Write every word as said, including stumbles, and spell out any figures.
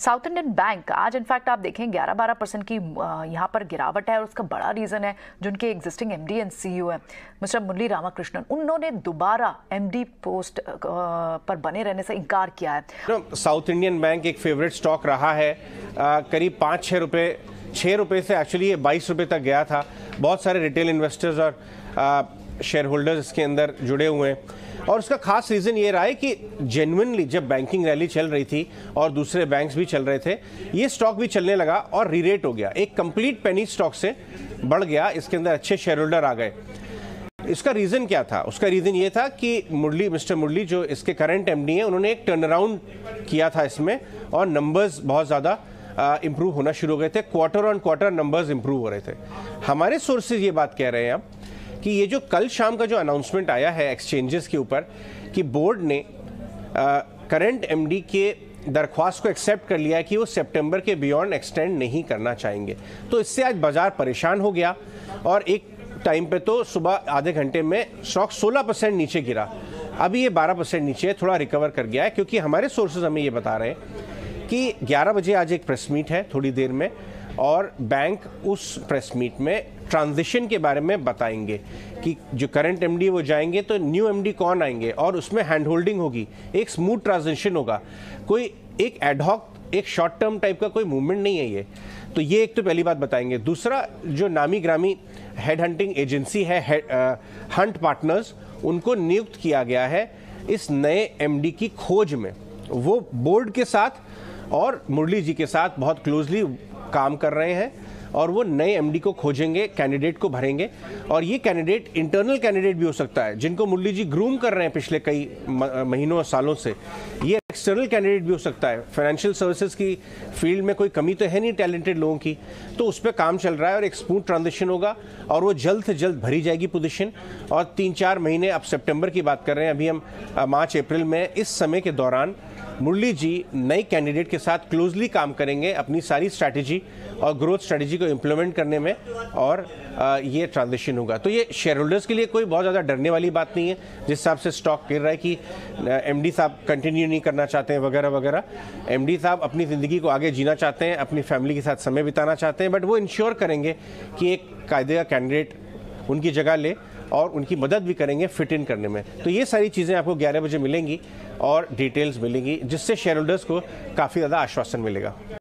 South Indian bank आज in fact आप देखें ग्यारह बारह परसेंट की यहाँ पर गिरावट है और उसका बड़ा रीज़न है जो उनके एग्जिस्टिंग एमडी एंड सीईओ है मिस्टर मुरली रामाकृष्णन। उन्होंने दोबारा एमडी पोस्ट पर बने रहने से इनकार किया है। साउथ इंडियन बैंक एक फेवरेट स्टॉक रहा है, आ, करीब पाँच छः रुपये छः रुपये से एक्चुअली ये बाईस रुपये तक गया था। बहुत सारे रिटेल इन्वेस्टर्स और शेयर होल्डर्स इसके अंदर जुड़े हुए हैं और उसका खास रीज़न ये रहा है कि जेन्युइनली जब बैंकिंग रैली चल रही थी और दूसरे बैंक्स भी चल रहे थे, ये स्टॉक भी चलने लगा और रीरेट हो गया, एक कंप्लीट पेनी स्टॉक से बढ़ गया। इसके अंदर अच्छे शेयर होल्डर आ गए। इसका रीज़न क्या था? उसका रीज़न ये था कि मुरली मिस्टर मुरली जो इसके करंट एमडी हैं, उन्होंने एक टर्न अराउंड किया था इसमें और नंबर्स बहुत ज़्यादा इंप्रूव होना शुरू हो गए थे। Quarter on quarter numbers improve हो रहे थे। हमारे सोर्सेज ये बात कह रहे हैं अब कि ये जो कल शाम का जो अनाउंसमेंट आया है एक्सचेंजेस के ऊपर कि बोर्ड ने करंट एमडी के दरख्वास्त को एक्सेप्ट कर लिया है कि वो सितंबर के बियॉन्ड एक्सटेंड नहीं करना चाहेंगे, तो इससे आज बाजार परेशान हो गया और एक टाइम पे तो सुबह आधे घंटे में स्टॉक सोलह परसेंट नीचे गिरा। अभी ये बारह परसेंट नीचे है, थोड़ा रिकवर कर गया है क्योंकि हमारे सोर्सेज हमें ये बता रहे हैं कि ग्यारह बजे आज एक प्रेस मीट है थोड़ी देर में और बैंक उस प्रेस मीट में ट्रांजिशन के बारे में बताएंगे कि जो करंट एमडी वो जाएंगे तो न्यू एमडी कौन आएंगे और उसमें हैंड होल्डिंग होगी, एक स्मूथ ट्रांजिशन होगा, कोई एक एडहॉक एक शॉर्ट टर्म टाइप का कोई मूवमेंट नहीं है ये। तो ये एक तो पहली बात बताएंगे। दूसरा, जो नामी ग्रामी हेड हंटिंग एजेंसी है हंट पार्टनर्स, उनको नियुक्त किया गया है इस नए एमडी की खोज में। वो बोर्ड के साथ और मुरली जी के साथ बहुत क्लोजली काम कर रहे हैं और वो नए एमडी को खोजेंगे, कैंडिडेट को भरेंगे और ये कैंडिडेट इंटरनल कैंडिडेट भी हो सकता है जिनको मुरली जी ग्रूम कर रहे हैं पिछले कई महीनों और सालों से। ये एक्सटर्नल कैंडिडेट भी हो सकता है। फाइनेंशियल सर्विसेज की फील्ड में कोई कमी तो है नहीं टैलेंटेड लोगों की, तो उस पर काम चल रहा है और एक स्मूथ ट्रांजिशन होगा और वो जल्द से जल्द भरी जाएगी पोजीशन। और तीन चार महीने, अब सितंबर की बात कर रहे हैं, अभी हम मार्च अप्रैल में, इस समय के दौरान मुरली जी नए कैंडिडेट के साथ क्लोजली काम करेंगे अपनी सारी स्ट्रैटेजी और ग्रोथ स्ट्रैटेजी को इम्प्लीमेंट करने में और आ, ये ट्रांजिशन होगा। तो ये शेयर होल्डर्स के लिए कोई बहुत ज़्यादा डरने वाली बात नहीं है। जिस हिसाब से स्टॉक गिर रहा है कि एमडी साहब कंटिन्यू नहीं करना चाहते हैं वगैरह वगैरह, एमडी साहब अपनी ज़िंदगी को आगे जीना चाहते हैं, अपनी फैमिली के साथ समय बिताना चाहते हैं, बट वो इंश्योर करेंगे कि एक कायदे का कैंडिडेट उनकी जगह ले और उनकी मदद भी करेंगे फिट इन करने में। तो ये सारी चीज़ें आपको ग्यारह बजे मिलेंगी और डिटेल्स मिलेंगी जिससे शेयर होल्डर्स को काफ़ी ज़्यादा आश्वासन मिलेगा।